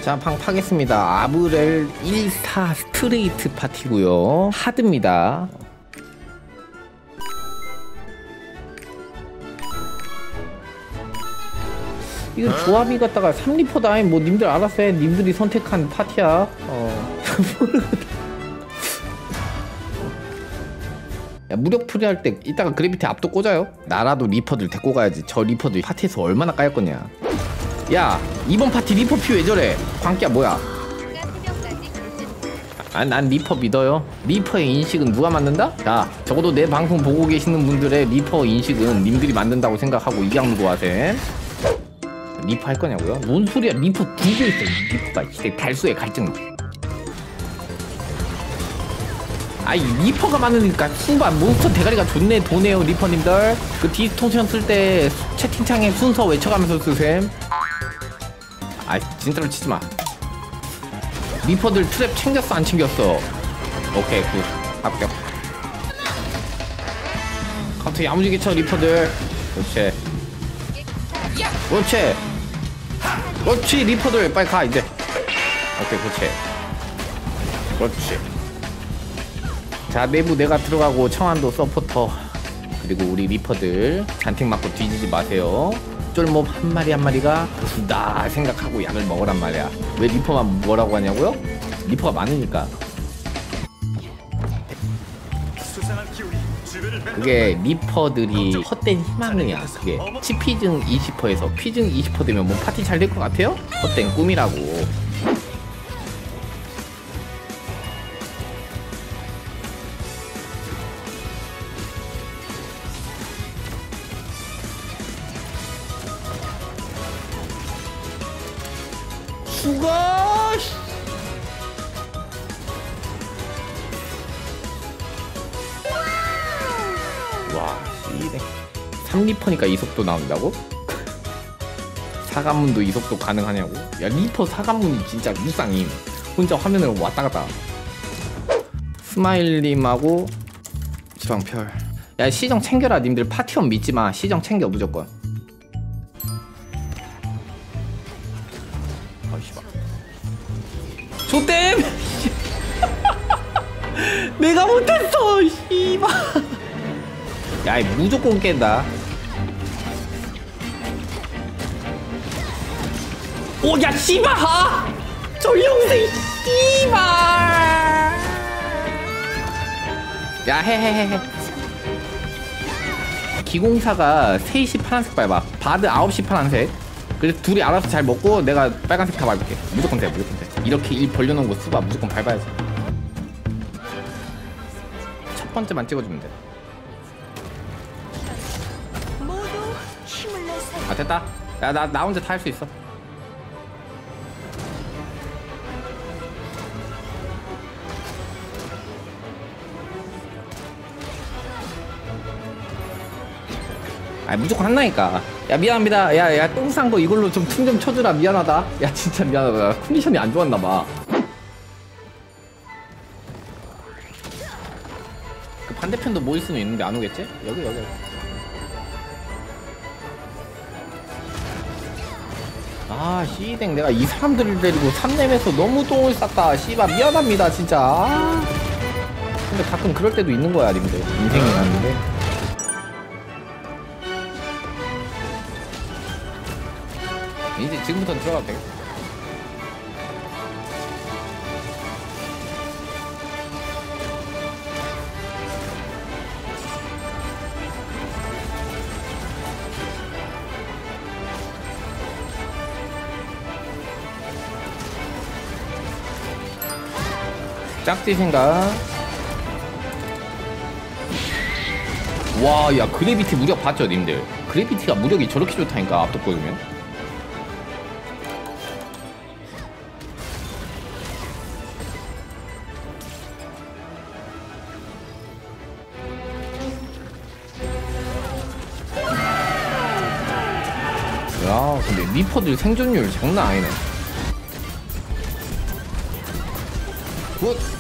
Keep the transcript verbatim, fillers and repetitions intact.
자, 방 파겠습니다. 아브렐 일사 스트레이트 파티고요. 하드입니다. 이거 조합이 갖다가 삼 리퍼다. 뭐 님들 알아서 해. 님들이 선택한 파티야. 어. 야, 무력풀이 할 때 이따가 그래비티 앞도 꽂아요. 나라도 리퍼들 데리고 가야지. 저 리퍼들 파티에서 얼마나 까일 거냐. 야, 이번 파티 리퍼 피 왜 저래? 광기야 뭐야? 아, 난 리퍼 믿어요. 리퍼의 인식은 누가 만든다? 자, 적어도 내 방송 보고 계시는 분들의 리퍼 인식은 님들이 만든다고 생각하고 이양누고 하셈. 리퍼 할 거냐고요? 뭔 소리야? 리퍼 두 개 있어. 리퍼가 진짜 달수의 갈증. 아이, 리퍼가 많으니까 순간 몬스터 대가리가 좋네. 도네요 리퍼님들. 그 디스토션 쓸 때 채팅창에 순서 외쳐가면서 쓰셈. 아이, 진짜로 치지마. 리퍼들 트랩 챙겼어 안 챙겼어? 오케이, 굿. 합격. 카운터 야무지게 쳐 리퍼들. 그렇지 그렇지 그렇지. 리퍼들 빨리 가 이제. 오케이, 그렇지 그렇지. 자, 내부 내가 들어가고 청안도 서포터 그리고 우리 리퍼들 잔뜩 맞고 뒤지지 마세요. 쫄몹 한 마리 한 마리가 부다 생각하고 약을 먹으란 말이야. 왜 리퍼만 뭐라고 하냐고요? 리퍼가 많으니까. 그게 리퍼들이 헛된 희망이야. 그게 치피증 이십 퍼센트에서 피증 이십 퍼센트 되면 뭐 파티 잘 될 것 같아요? 헛된 꿈이라고. 죽어! 와, 이래. 삼 리퍼니까 이속도 나온다고? 사관문도 이속도 가능하냐고? 야, 리퍼 사관문이 진짜 무쌍임. 혼자 화면을 왔다갔다. 스마일님하고 지방별. 야, 시정 챙겨라. 님들 파티원 믿지마. 시정 챙겨 무조건. 조땜! 내가 못했어! 씨발! 야, 무조건 깬다. 오, 야, 씨발! 전령생, 씨발! 야, 해, 해, 해, 해. 기공사가 세 시 파란색 밟아. 바드 아홉 시 파란색. 그래서 둘이 알아서 잘 먹고 내가 빨간색 다 밟을게. 무조건 돼, 무조건 돼. 이렇게 일 벌려놓은 거 쓰봐. 무조건 밟아야지. 첫 번째만 찍어주면 돼. 아, 됐다. 야, 나, 나 혼자 다 할 수 있어. 아, 무조건 한다니까. 야, 미안합니다. 야, 야, 똥 싼 거 이걸로 좀 틈 좀 쳐주라. 미안하다. 야, 진짜 미안하다. 컨디션이 안 좋았나봐. 그 반대편도 모일 수는 있는데 안 오겠지? 여기, 여기, 여기. 아, 씨댕. 내가 이 사람들을 데리고 삼렘에서 너무 똥을 쌌다. 씨발, 미안합니다, 진짜. 아. 근데 가끔 그럴 때도 있는 거야, 님들. 인생이라는 게. 이제 지금부터 들어가도 되겠다. 짝지 생각. 와, 야, 그래비티 무력 봤죠, 님들? 그래비티가 무력이 저렇게 좋다니까, 앞도 보여주면. 야, 근데 리퍼들 생존율 장난 아니네. 굿!